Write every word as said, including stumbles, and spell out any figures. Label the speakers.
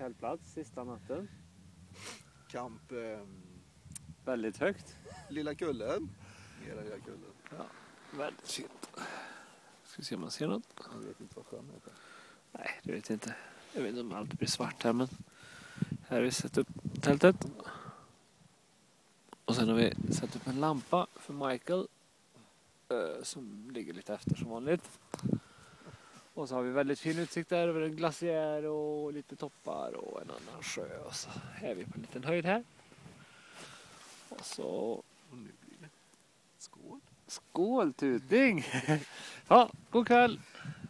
Speaker 1: tältplats sista natten.
Speaker 2: Kamp eh,
Speaker 1: Väldigt högt.
Speaker 2: Lilla Kullen. Hela Lilla Kullen.
Speaker 1: Ja, väldigt fint. Ska se om man ser något.
Speaker 2: Jag vet inte vad sjön heter.
Speaker 1: Nej, det vet jag inte. Jag vet inte om allt blir svart här, men här har vi satt upp tältet. Och sen har vi satt upp en lampa för Michael eh, som ligger lite efter som vanligt. Och så har vi väldigt fin utsikt där över en glaciär och lite toppar och en annan sjö. Och så är vi på en liten höjd här. Och så...
Speaker 2: Och nu blir det skål.
Speaker 1: Skål, tuting! Ja, god kväll!